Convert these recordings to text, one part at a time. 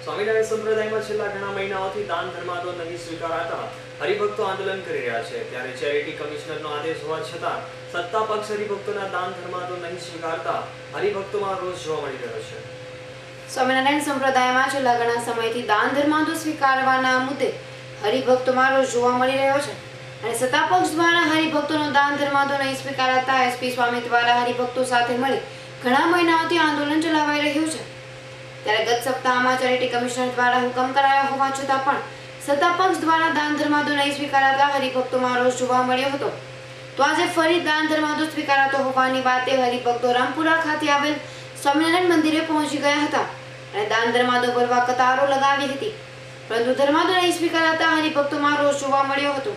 સ્વામિનારાયણ સંપ્રદાયમાં છેલ્લા ઘણા મહિનાઓથી દાન ધર્માદો નહીં સ્વીકારાતા હરિભક્તો આંદોલન કરી રહ્યા છે। ત્યારે ચેરિટી કમિશનરનો આદેશ હોવા છતાં સત્તા પક્ષ હરિભક્તોના દાન ધર્માદો નહીં સ્વીકારતા હરિભક્તોમાં રોષ જોવા મળી રહ્યો છે। સ્વામિનારાયણ સંપ્રદાયમાં છેલ્લા ઘણા સમયથી દાન ધર્માદો સ્વીકારવાના મુદ્દે હરિભક્તોમાં રોષ જોવા મળી રહ્યો છે અને સત્તા પક્ષ દ્વારા હરિભક્તોનો દાન ધર્માદો નહીં સ્વીકારાતા એસપી સ્વામી દ્વારા હરિભક્તો સાથે મળી ઘણા મહિનાઓથી આંદોલન ચલાવાઈ રહ્યું છે। ત્યારે ગત સપ્તાહમાં ચેરિટી કમિશનર દ્વારા હુકમ કરાયો હોવા છતાં પણ સત્તા પક્ષ દ્વારા દાન ધર્માદો નહીં સ્વીકારાતા હરિભક્તોમાં રોષ જોવા મળ્યો હતો। તો આજે ફરી દાન ધર્માદો સ્વીકારાતો હોવાની વાતે હરિભક્તો રામપુરા ખાતે આવેલ સ્વામિનારાયણ મંદિરે પહોંચી ગયા હતા અને દાન ધર્માદો ભરવા કતારો લગાવી હતી, પરંતુ ધર્માદો નહીં સ્વીકારાતા હરિભક્તોમાં રોષ જોવા મળ્યો હતો।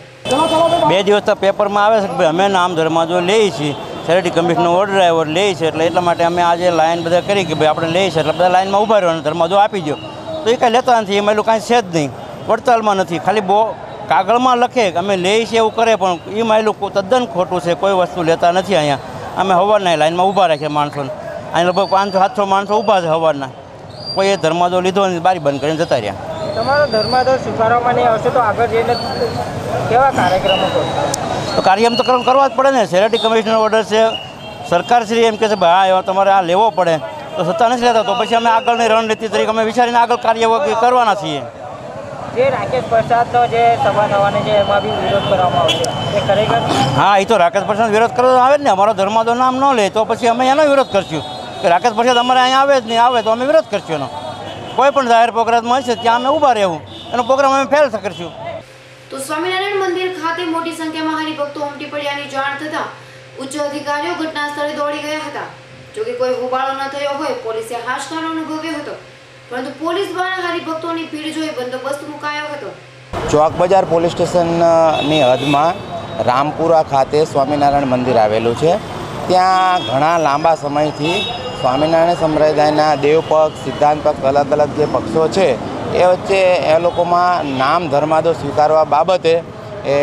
2 દિવસથી પેપરમાં આવે છે કે અમે નામ ધર્માદો લઈએ છીએ, ચેરિટી કમિશનનો ઓર્ડર આવ્યો લે છે, એટલે એટલા માટે અમે આજે લાઈન બધા કરી કે ભાઈ આપણે લઈએ છીએ, એટલે બધા લાઈનમાં ઊભા રહ્યો અને ધર્માદો આપી દો। તો એ કાંઈ લેતા નથી, એમાં કાંઈ છે જ નહીં, વડતાલમાં નથી, ખાલી કાગળમાં લખે કે અમે લઈએ છીએ એવું કરે, પણ એમાં એ લોકો તદ્દન ખોટું છે, કોઈ વસ્તુ લેતા નથી। અહીંયા અમે સવારના લાઈનમાં ઊભા રાખ્યા માણસોને, અહીં લગભગ 500-700 માણસો ઊભા છે સવારના, કોઈ એ ધર્માદો લીધો અને બારી બંધ કરીને જતા રહ્યા। તમારો ધર્માદો સ્વીકારવામાં નહીં આવશે તો આગળ જઈને કેવા કાર્યક્રમો કરશો? તો કાર્યક્રમ તો કરવા જ પડે ને, ચેરિટી કમિશનર ઓર્ડર છે, સરકારશ્રી એમ કહે છે ભાઈ હા તમારે આ લેવો પડે, તો સત્તા નથી લેતા, તો પછી અમે આગળની રણનીતિ તરીકે અમે વિચારીને આગળ કાર્યવાહી કરવાના છીએ। જે રાકેશ પ્રસાદનો જે સભા થવાની છે એમાં બી વિરોધ કરવામાં આવશે, એ ખરેખર? હા, એ તો રાકેશ પ્રસાદ વિરોધ કરવામાં આવે જ ને, અમારો ધર્માદો નામ ન લે તો પછી અમે એનો વિરોધ કરશું કે રાકેશ પ્રસાદ અમારે અહીંયા આવે જ નહીં, આવે તો અમે વિરોધ કરશું એનો। કોઈ પણ જાહેર પ્રોગ્રામ હશે ત્યાં અમે ઊભા રહેવું, એનો પ્રોગ્રામ અમે ફેલ કરશું। તો સ્વામિનારાયણ મંદિર ખાતે મોટી સંખ્યામાં હરિભક્તો ઉમટી પડ્યાની જાણ થતાં ઉચ્ચ અધિકારીઓ ઘટના સ્થળે દોડી ગયા હતા। જોકે કોઈ હોબાળો ન થયો હોય, પોલીસે હાશકારો અનુભવ્યો હતો, પરંતુ પોલીસ દ્વારા હરિભક્તોની ભીડ જોઈ બંદોબસ્ત મુકાયો હતો। ચોક બજાર પોલીસ સ્ટેશનની હદમાં રામપુરા ખાતે સ્વામિનારાયણ મંદિર આવેલું છે। ત્યાં ઘણા લાંબા સમયથી સ્વામિનારાયણ સંપ્રદાયના દેવ પક્ષ, સિદ્ધાંત પક્ષ, અલગ અલગ જે પક્ષો છે એ વચ્ચે એ લોકોમાં નામ ધર્માદો સ્વીકારવા બાબતે એ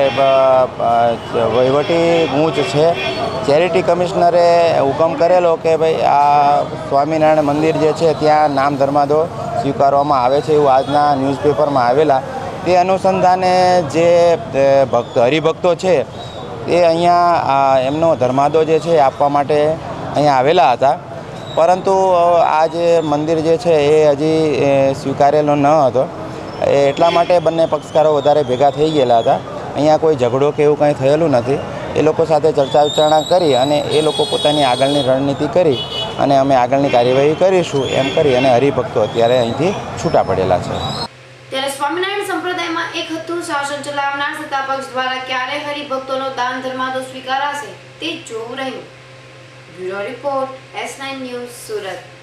વહીવટી ગૂંચ છે। ચેરિટી કમિશનરે હુકમ કરેલો કે ભાઈ આ સ્વામિનારાયણ મંદિર જે છે ત્યાં નામ ધર્માદો સ્વીકારવામાં આવે છે, એવું આજના ન્યૂઝપેપરમાં આવેલા। તે અનુસંધાને જે હરિભક્તો છે એ અહીંયા એમનો ધર્માદો જે છે આપવા માટે અહીંયા આવેલા હતા, પરંતુ આ જે મંદિર જે છે એ હજી સ્વીકારેલો ન હતો, એટલા માટે બંને પક્ષકારો વધારે ભેગા થઈ ગયેલા હતા। અહીંયા કોઈ ઝઘડો કે એવું કંઈ થયેલું નથી। એ લોકો સાથે ચર્ચા વિચારણા કરી અને એ લોકો પોતાની આગળની રણનીતિ કરી અને અમે આગળની કાર્યવાહી કરીશું એમ કરી અને હરિભક્તો અત્યારે અહીંથી છૂટા પડેલા છે। ત્યારે સ્વામિનારાયણ સંપ્રદાયમાં એક હતું શાસન ચલાવનાર સત્તા પક્ષ દ્વારા ક્યારે હરિભક્તોનો દાન ધર્માદો સ્વીકારાશે તે જોવું રહ્યું। Bureau report S9 news, Surat.